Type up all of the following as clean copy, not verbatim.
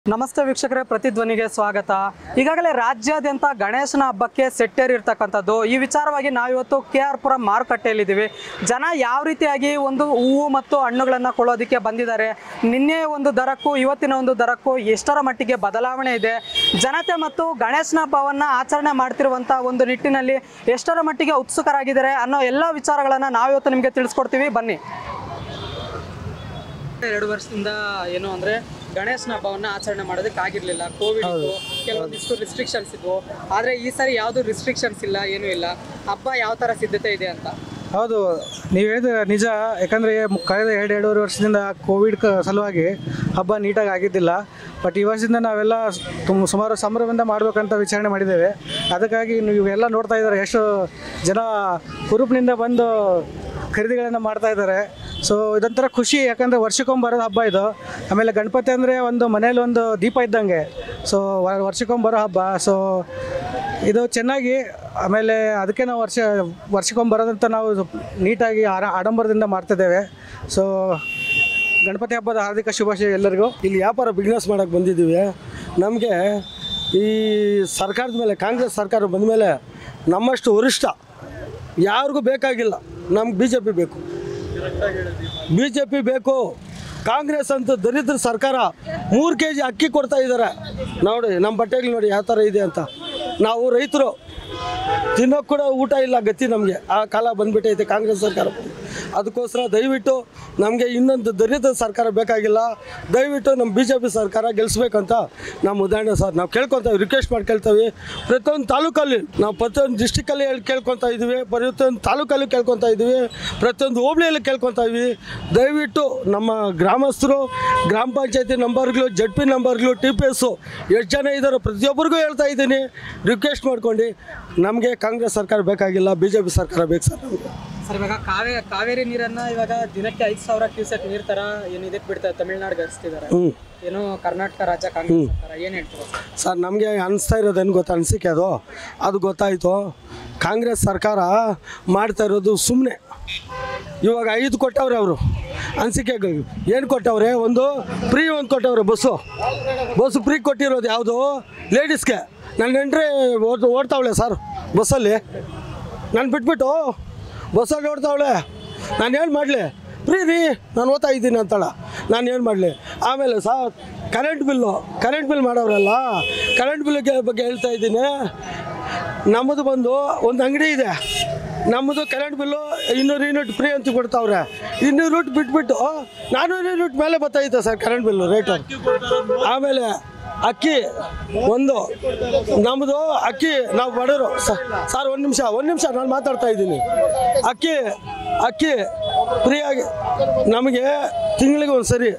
ನಮಸ್ತೆ ವೀಕ್ಷಕರೇ, ಪ್ರತಿಧ್ವನಿಗೆ ಸ್ವಾಗತ. ಈಗಾಗಲೇ ರಾಜ್ಯಾದ್ಯಂತ ಗಣೇಶನ ಹಬ್ಬಕ್ಕೆ ಸೆಟ್ಟೇರಿರ್ತಕ್ಕಂಥದ್ದು. ಈ ವಿಚಾರವಾಗಿ ನಾವಿವತ್ತು KR ಪುರಂ ಮಾರುಕಟ್ಟೆಯಲ್ಲಿದ್ದೀವಿ. ಜನ ಯಾವ ರೀತಿಯಾಗಿ ಒಂದು ಹೂವು ಮತ್ತು ಹಣ್ಣುಗಳನ್ನು ಕೊಳ್ಳೋದಕ್ಕೆ ಬಂದಿದ್ದಾರೆ, ನಿನ್ನೆ ಒಂದು ದರಕ್ಕೂ ಇವತ್ತಿನ ಒಂದು ದರಕ್ಕೂ ಎಷ್ಟರ ಮಟ್ಟಿಗೆ ಬದಲಾವಣೆ ಇದೆ, ಜನತೆ ಮತ್ತು ಗಣೇಶನ ಹಬ್ಬವನ್ನು ಆಚರಣೆ ಮಾಡ್ತಿರುವಂಥ ಒಂದು ನಿಟ್ಟಿನಲ್ಲಿ ಎಷ್ಟರ ಮಟ್ಟಿಗೆ ಉತ್ಸುಕರಾಗಿದ್ದಾರೆ ಅನ್ನೋ ಎಲ್ಲ ವಿಚಾರಗಳನ್ನು ನಾವಿವತ್ತು ನಿಮಗೆ ತಿಳಿಸ್ಕೊಡ್ತೀವಿ. ಬನ್ನಿ. 2 ವರ್ಷದಿಂದ ಏನು ಅಂದರೆ ಗಣೇಶನ ಹಬ್ಬವನ್ನು ಆಚರಣೆ ಮಾಡೋದಕ್ಕೆ ಆಗಿರಲಿಲ್ಲ. ಕೋವಿಡ್ ಇತ್ತು, ಕೆಲವೊಂದಿಷ್ಟು ರಿಸ್ಟ್ರಿಕ್ಷನ್ಸ್ ಇದ್ವು. ಆದರೆ ಈ ಸಾರಿ ಯಾವುದು ರಿಸ್ಟ್ರಿಕ್ಷನ್ಸ್ ಇಲ್ಲ, ಏನೂ ಇಲ್ಲ. ಹಬ್ಬ ಯಾವ ಥರ ಸಿದ್ಧತೆ ಇದೆ ಅಂತ? ಹೌದು, ನೀವು ಹೇಳಿದ್ರೆ ನಿಜ. ಯಾಕಂದರೆ ಕಳೆದ 2-2.5 ವರ್ಷದಿಂದ ಕೋವಿಡ್ ಸಲುವಾಗಿ ಹಬ್ಬ ನೀಟಾಗಿ ಆಗಿದ್ದಿಲ್ಲ. ಬಟ್ ಈ ವರ್ಷದಿಂದ ನಾವೆಲ್ಲ ಸುಮಾರು ಸಂಭ್ರಮದಿಂದ ಮಾಡಬೇಕಂತ ವಿಚಾರಣೆ ಮಾಡಿದ್ದೇವೆ. ಅದಕ್ಕಾಗಿ ನೀವೆಲ್ಲ ನೋಡ್ತಾ ಇದ್ದಾರೆ, ಎಷ್ಟು ಜನ ಹುರುಪಿನಿಂದ ಬಂದು ಖರೀದಿಗಳನ್ನು ಮಾಡ್ತಾ ಇದ್ದಾರೆ. ಸೊ ಇದೊಂಥರ ಖುಷಿ, ಯಾಕಂದರೆ ವರ್ಷಕ್ಕೊಮ್ಮೆ ಬರೋ ಹಬ್ಬ ಇದು. ಆಮೇಲೆ ಗಣಪತಿ ಅಂದರೆ ಒಂದು ಮನೇಲಿ ಒಂದು ದೀಪ ಇದ್ದಂಗೆ. ಸೊ ವರ್ಷಕ್ಕೊಮ್ಮೆ ಬರೋ ಹಬ್ಬ. ಸೊ ಇದು ಚೆನ್ನಾಗಿ, ಆಮೇಲೆ ಅದಕ್ಕೆ ನಾವು ವರ್ಷಕ್ಕೊಮ್ಮೆ ಬರೋದಂತ ನಾವು ನೀಟಾಗಿ ಆಡಂಬರದಿಂದ ಮಾಡ್ತಿದ್ದೇವೆ. ಸೊ ಗಣಪತಿ ಹಬ್ಬದ ಹಾರ್ದಿಕ ಶುಭಾಶಯ ಎಲ್ಲರಿಗೂ. ಇಲ್ಲಿ ವ್ಯಾಪಾರ ಬಿಸ್ನೆಸ್ ಮಾಡೋಕ್ಕೆ ಬಂದಿದ್ದೀವಿ. ನಮಗೆ ಈ ಸರ್ಕಾರದ ಮೇಲೆ, ಕಾಂಗ್ರೆಸ್ ಸರ್ಕಾರ ಬಂದ ಮೇಲೆ ನಮ್ಮಷ್ಟು ವರಿಷ್ಠ ಯಾರಿಗೂ ಬೇಕಾಗಿಲ್ಲ. ನಮ್ಗೆ BJP ಬೇಕು, BJP ಬೇಕು. ಕಾಂಗ್ರೆಸ್ ಅಂತ ದರಿದ್ರ ಸರ್ಕಾರ 3 kg ಅಕ್ಕಿ ಕೊಡ್ತಾ ಇದ್ದಾರೆ. ನೋಡಿ ನಮ್ಮ ಬಟ್ಟೆಗಳು ನೋಡಿ ಯಾವ ಥರ ಇದೆ ಅಂತ. ನಾವು ರೈತರು ತಿನ್ನೋಕ್ಕೆ ಕೂಡ ಊಟ ಇಲ್ಲ, ಗತಿ ನಮಗೆ ಆ ಕಾಲ ಬಂದುಬಿಟ್ಟೈತೆ ಕಾಂಗ್ರೆಸ್ ಸರ್ಕಾರ. ಅದಕ್ಕೋಸ್ಕರ ದಯವಿಟ್ಟು ನಮಗೆ ಇನ್ನೊಂದು ದರಿದ್ರ ಸರ್ಕಾರ ಬೇಕಾಗಿಲ್ಲ. ದಯವಿಟ್ಟು ನಮ್ಮ BJP ಸರ್ಕಾರ ಗೆಲ್ಲಿಸ್ಬೇಕಂತ ನಮ್ಮ ಉದಾಹರಣೆ ಸರ್ ನಾವು ಕೇಳ್ಕೊತೀವಿ, ರಿಕ್ವೆಸ್ಟ್ ಮಾಡಿ ಕೇಳ್ತೀವಿ. ಪ್ರತಿಯೊಂದು ತಾಲೂಕಲ್ಲಿ ನಾವು ಪ್ರತಿಯೊಂದು ಡಿಸ್ಟಿಕಲ್ಲಿ ಕೇಳ್ಕೊತಾ ಇದ್ದೀವಿ, ಪ್ರತಿಯೊಂದು ತಾಲೂಕಲ್ಲಿ ಕೇಳ್ಕೊತಾ ಇದ್ದೀವಿ, ಪ್ರತಿಯೊಂದು ಹೋಬಳಿಯಲ್ಲಿ ಕೇಳ್ಕೊತಾ ಇದ್ದೀವಿ. ದಯವಿಟ್ಟು ನಮ್ಮ ಗ್ರಾಮಸ್ಥರು, ಗ್ರಾಮ ಪಂಚಾಯತಿ ನಂಬರ್ಗಳು, ZP ನಂಬರ್ಗಳು, TPS ಎಷ್ಟು ಜನ ಇದ್ದಾರೋ ಪ್ರತಿಯೊಬ್ಬರಿಗೂ ಹೇಳ್ತಾ ಇದ್ದೀನಿ, ರಿಕ್ವೆಸ್ಟ್ ಮಾಡ್ಕೊಂಡು ನಮಗೆ ಕಾಂಗ್ರೆಸ್ ಸರ್ಕಾರ ಬೇಕಾಗಿಲ್ಲ, BJP ಸರ್ಕಾರ ಬೇಕು ಸರ್ ನಮಗೆ. ಸರ್, ಇವಾಗ ಕಾವೇರಿ ನೀರನ್ನು ಇವಾಗ ದಿನಕ್ಕೆ 5,000 ಕ್ಯೂಸೆಕ್ ನೀರು ಥರ ಏನು ಇದಕ್ಕೆ ಬಿಡ್ತಾರೆ, ತಮಿಳ್ನಾಡಿಗೆ ಹರಿಸ್ತಿದ್ದಾರೆ. ಏನು ಕರ್ನಾಟಕ ರಾಜ್ಯ ಕಾಂಗ್ರೆಸ್ ಸರ್ಕಾರ ಏನು ಹೇಳ್ತಾರೆ ಸರ್? ನಮಗೆ ಅನಿಸ್ತಾ ಇರೋದೇನು ಗೊತ್ತಾ, ಅನಿಸಿಕೆ ಅದು ಗೊತ್ತಾಯಿತು. ಕಾಂಗ್ರೆಸ್ ಸರ್ಕಾರ ಮಾಡ್ತಾ ಇರೋದು ಸುಮ್ಮನೆ. ಇವಾಗ 5 ಕೊಟ್ಟವ್ರೆ ಅವರು ಅನಿಸಿಕೆಗಳು. ಏನು ಕೊಟ್ಟವ್ರೆ? ಒಂದು ಫ್ರೀ ಕೊಟ್ಟವ್ರೆ, ಬಸ್ಸು ಫ್ರೀ ಕೊಟ್ಟಿರೋದು ಯಾವುದು? ಲೇಡೀಸ್ಗೆ. ನನ್ನ ಹೆಂಡ್ರೆ ಓಡ್ತಾವಳೆ ಸರ್ ಬಸ್ಸಲ್ಲಿ, ನಾನು ಬಿಟ್ಬಿಟ್ಟು ಬಸ್ಸಲ್ಲಿ ಓಡ್ತಾವಳೆ. ನಾನು ಏನು ಮಾಡಲಿ? ಫ್ರೀ ರೀ, ನಾನು ಓದ್ತಾ ಇದ್ದೀನಿ ಅಂತಾಳ. ನಾನು ಏನು ಮಾಡಲಿ? ಆಮೇಲೆ ಸರ್ ಕರೆಂಟ್ ಬಿಲ್ ಮಾಡೋರಲ್ಲ, ಕರೆಂಟ್ ಬಿಲ್ ಬಗ್ಗೆ ಹೇಳ್ತಾ ಇದ್ದೀನಿ. ನಮ್ಮದು ಬಂದು ಒಂದು ಅಂಗಡಿ ಇದೆ, ನಮ್ಮದು ಕರೆಂಟ್ ಬಿಲ್ಲು 200 ಯೂನಿಟ್ ಫ್ರೀ ಅಂತ ಕೊಡ್ತಾವ್ರೆ. 200 ಯೂನಿಟ್ ಬಿಟ್ಬಿಟ್ಟು 400 ಯೂನಿಟ್ ಮೇಲೆ ಬರ್ತೈತೆ ಸರ್ ಕರೆಂಟ್ ಬಿಲ್ಲು ರೇಟು. ಆಮೇಲೆ ಅಕ್ಕಿ ನಮ್ಮದು ಅಕ್ಕಿ ನಾವು ಬಡವರು ಸರ್. ಒಂದು ನಿಮಿಷ ನಾನು ಮಾತಾಡ್ತಾ ಇದ್ದೀನಿ. ಅಕ್ಕಿ ಫ್ರೀಯಾಗಿ ನಮಗೆ ತಿಂಗಳಿಗೆ ಒಂದು ಸರಿ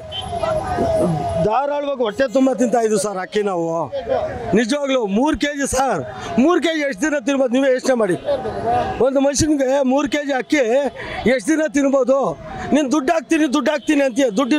ಧಾರಾಳವಾಗಿ ಹೊಟ್ಟೆ ತುಂಬ ತಿಂತಾಯಿದ್ವಿ ಸರ್ ಅಕ್ಕಿ ನಾವು. ನಿಜವಾಗ್ಲೂ 3 kg ಸರ್. 3 kg ಎಷ್ಟು ದಿನ ತಿನ್ಬೋದು? ನೀವೇ ಯೋಚನೆ ಮಾಡಿ. ಒಂದು ಮನುಷ್ಯನಿಗೆ 3 kg ಅಕ್ಕಿ ಎಷ್ಟು ದಿನ ತಿನ್ಬೋದು? ನೀನು ದುಡ್ಡು ಹಾಕ್ತೀನಿ ಅಂತೀಯ, ದುಡ್ಡು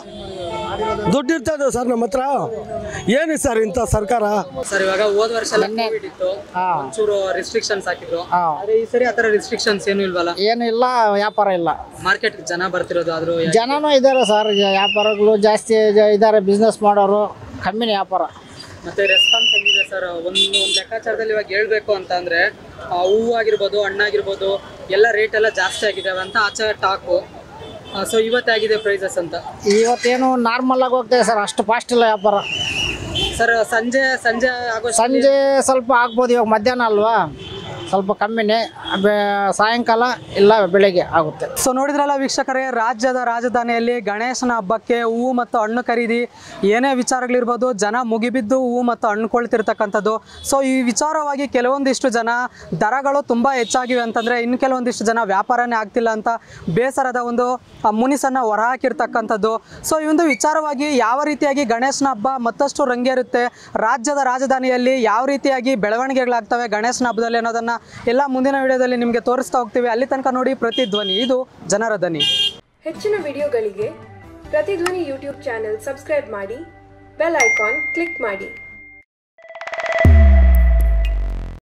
ಇರ್ತದ ಸರ್ ನಮ್ಮ ಹತ್ರ? ಏನು ಸರ್ ಇಂಥ ಸರ್ಕಾರ? ಸರ್, ಇವಾಗ ಹೋದ ವರ್ಷ ಕೋವಿಡ್ ಇತ್ತು, ಒಂಚೂರು ರಿಸ್ಟ್ರಿಕ್ಷನ್ಸ್ ಹಾಕಿದ್ರು. ಆದ್ರೆ ಈ ಸರಿ ಆತರ ರಿಸ್ಟ್ರಿಕ್ಷನ್ಸ್ ಏನು ಇಲ್ವಲ್ಲ? ಏನು ಇಲ್ಲ, ವ್ಯಾಪಾರ ಇಲ್ಲ. ಮಾರ್ಕೆಟ್ ಜನ ಬರ್ತಿರೋದು, ಆದ್ರೂ ಜನನೂ ಇದ್ದಾರೆ ಸರ್. ವ್ಯಾಪಾರಗಳು ಜಾಸ್ತಿ ಇದ್ದಾರೆ, ಬಿಸ್ನೆಸ್ ಮಾಡೋರು ಕಮ್ಮಿನೇ ವ್ಯಾಪಾರ. ಮತ್ತೆ ರೆಸ್ಪಾನ್ಸ್ ಹೆಂಗಿದೆ ಸರ್? ಒಂದು ಲೆಕ್ಕಾಚಾರದಲ್ಲಿ ಇವಾಗ ಹೇಳ್ಬೇಕು ಅಂತ ಅಂದ್ರೆ ಹೂವು ಆಗಿರ್ಬೋದು, ಹಣ್ಣಾಗಿರ್ಬೋದು, ಎಲ್ಲ ರೇಟ್ ಎಲ್ಲ ಜಾಸ್ತಿ ಆಗಿದ್ದಾವೆ ಅಂತ ಆಚೆ ಟಾಕು. ಸೊ ಇವತ್ತಾಗಿದೆ ಪ್ರೈಸಸ್ ಅಂತ? ಇವತ್ತೇನು ನಾರ್ಮಲ್ ಆಗಿ ಹೋಗ್ತದೆ ಸರ್, ಅಷ್ಟು ಫಾಸ್ಟ್ ಇಲ್ಲ ವ್ಯಾಪಾರ. ಸರ್ ಸಂಜೆ ಆಗೋ ಸಂಜೆ ಸ್ವಲ್ಪ ಆಗ್ಬೋದು. ಇವಾಗ ಮಧ್ಯಾಹ್ನ ಅಲ್ವಾ, ಸ್ವಲ್ಪ ಕಮ್ಮಿನೇ. ಸಾಯಂಕಾಲ ಇಲ್ಲ ಬೆಳಗ್ಗೆ ಆಗುತ್ತೆ. ಸೊ ನೋಡಿದ್ರಲ್ಲ ವೀಕ್ಷಕರೇ, ರಾಜ್ಯದ ರಾಜಧಾನಿಯಲ್ಲಿ ಗಣೇಶನ ಹಬ್ಬಕ್ಕೆ ಹೂವು ಮತ್ತು ಹಣ್ಣು ಖರೀದಿ ಏನೇ ವಿಚಾರಗಳಿರ್ಬೋದು, ಜನ ಮುಗಿಬಿದ್ದು ಹೂವು ಮತ್ತು ಹಣ್ಣು ಕೊಳ್ತಿರ್ತಕ್ಕಂಥದ್ದು. ಸೊ ಈ ವಿಚಾರವಾಗಿ ಕೆಲವೊಂದಿಷ್ಟು ಜನ ದರಗಳು ತುಂಬ ಹೆಚ್ಚಾಗಿವೆ ಅಂತಂದರೆ, ಇನ್ನು ಕೆಲವೊಂದಿಷ್ಟು ಜನ ವ್ಯಾಪಾರನೇ ಆಗ್ತಿಲ್ಲ ಅಂತ ಬೇಸರದ ಒಂದು ಮುನಿಸನ್ನು ಹೊರಹಾಕಿರ್ತಕ್ಕಂಥದ್ದು. ಸೊ ಈ ಒಂದು ವಿಚಾರವಾಗಿ ಯಾವ ರೀತಿಯಾಗಿ ಗಣೇಶನ ಹಬ್ಬ ಮತ್ತಷ್ಟು ರಂಗೇರುತ್ತೆ, ರಾಜ್ಯದ ರಾಜಧಾನಿಯಲ್ಲಿ ಯಾವ ರೀತಿಯಾಗಿ ಬೆಳವಣಿಗೆಗಳಾಗ್ತವೆ ಗಣೇಶನ ಹಬ್ಬದಲ್ಲಿ ಅನ್ನೋದನ್ನು ಎಲ್ಲ ಮುಂದಿನ ವಿಡಿಯೋದಲ್ಲಿ ನಿಮಗೆ ತೋರಿಸ್ತಾ ಹೋಗ್ತೀವಿ. ಅಲ್ಲಿ ತನಕ ನೋಡಿ ಪ್ರತಿಧ್ವನಿ, ಇದು ಜನರ ಧ್ವನಿ. ಹೆಚ್ಚಿನ ವಿಡಿಯೋಗಳಿಗೆ ಪ್ರತಿಧ್ವನಿ ಯೂಟ್ಯೂಬ್ ಚಾನೆಲ್ ಸಬ್ಸ್ಕ್ರೈಬ್ ಮಾಡಿ, ಬೆಲ್ ಐಕಾನ್ ಕ್ಲಿಕ್ ಮಾಡಿ.